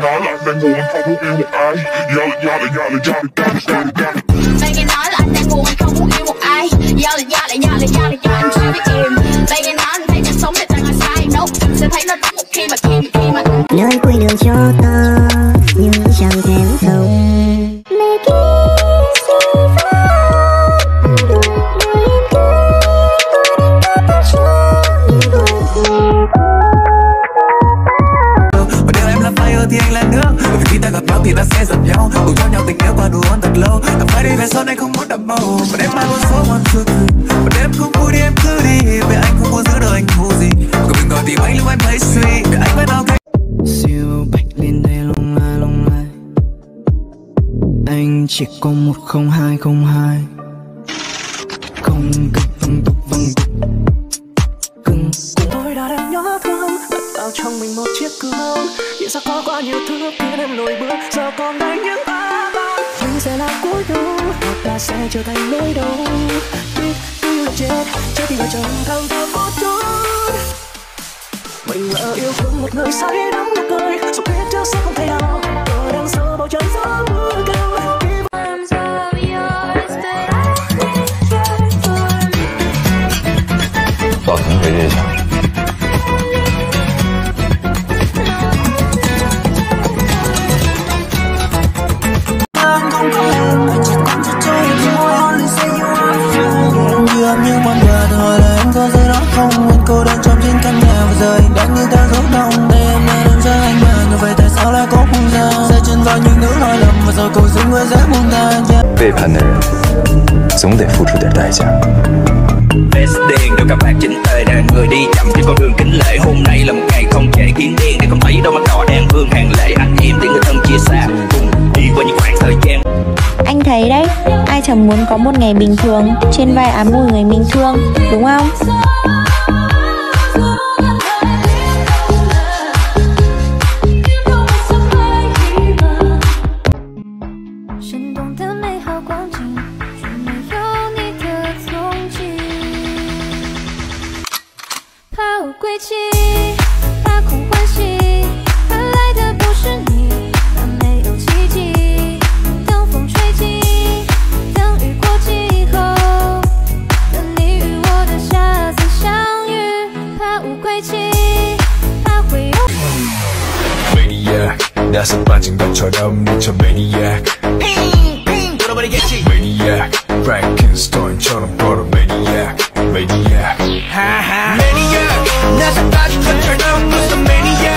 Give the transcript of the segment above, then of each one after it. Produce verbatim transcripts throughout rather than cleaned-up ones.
nói là anh đang buồn, anh không muốn yêu một ai. Do là do là do là do là do là do là do là Bạn nghe nói là anh đang buồn, anh không muốn yêu một ai. Do là do là do là do là do anh chưa biết im. Bạn nghe nói anh thấy cuộc sống này toàn là sai. Nope, sẽ thấy nó tốt một khi mà khi khi mà nơi cuối đường cho ta nhưng chẳng thèm không. Thì anh là nước, bởi vì khi ta gặp nhau thì ta sẽ giận nhau, cùng cho nhau tình yêu qua đủ hôn thật lâu. Gặp phải đi về sau này không muốn đậm màu, và đêm mai một số one two three, và đêm không vui đi em cứ đi, vì anh không muốn giữ đời anh thù gì. Còn đừng gọi tìm anh lúc em thấy suy, để anh vẫn ok. Siêu bạch lên đây lung lai lung lai, anh chỉ có một không hai không hai, không cần văng tục văng tục. Cưng tôi đã đang nhớ thương, đặt vào trong mình một chiếc gương. Hiện sao có quá nhiều thứ khiến em lùi bước, giờ còn đây những ba ba. Mình sẽ là cuối đường, hoặc là sẽ trở thành nỗi đau. Biết yêu là chết, chết thì vợ chồng thăng thơ một chút. Mình lỡ yêu thương một người say đắm một cười, dù biết trước sẽ không thể nào. Ở đằng sau bầu trời gió mưa cao. 老陈回这下。 Nhưng mong quà từ hồi là em có gì đó không. Anh cô đơn trong trên căn nhà và giờ anh đang như ta rốt đông. Đây em đã đem ra anh mà như vậy tại sao lại có không ra. Sẽ chân vào những nỗi lỗi lầm và rồi cầu xin người dễ buông ta. 背叛的人总得付出点代价。 Best đèn cho các bạn chính tề đàn người đi chậm trên con đường kính lệ. Hôm nay là một ngày không thể kiến đen để không thấy đâu mắt đỏ đang vương hàng lệ. Anh em để người thân chia xa cùng đi qua những khoảng thời gian. Anh thấy đấy, ai chẳng muốn có một ngày bình thường trên vai ám mùi người mình thương, đúng không? 나 습 빠진 것처럼 미쳐 maniac maniac Frankenstein처럼 걸어 maniac maniac maniac 나 습 빠진 것처럼 무슨 maniac.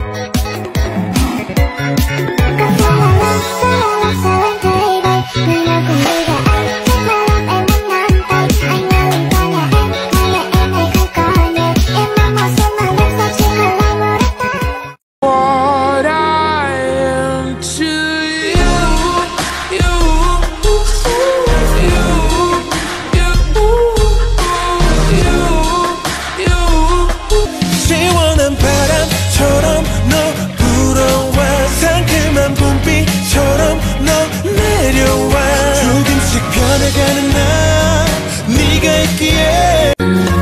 변해가는 나 네가 있기에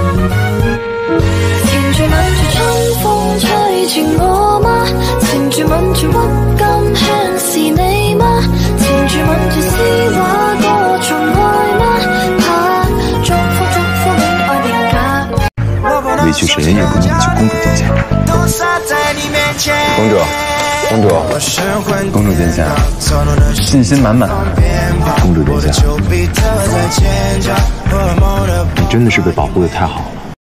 纏住吻住春風吹住我嗎？纏住吻住鬱金香是你嗎？纏住吻住詩畫多重愛嗎？怕祝福祝福戀愛變假。 委屈谁也不能去公主殿下。公主，公主，公主殿下，信心满满。公主殿下，你真的是被保护的太好了。